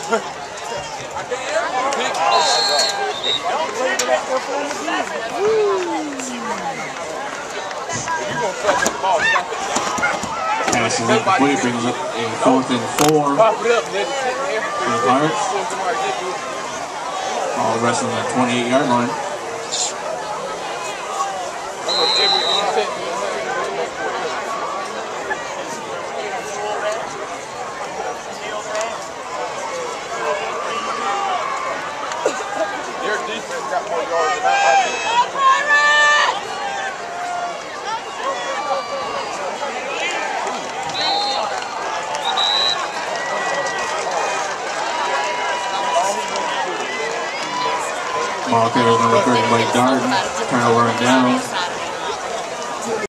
Pass is incomplete, brings up a 4th and 4 for the Pirates. All the rest on the 28-yard line. Your defense got more yards than that. Ball carrier number 30, Blake Darden. Turnover and down.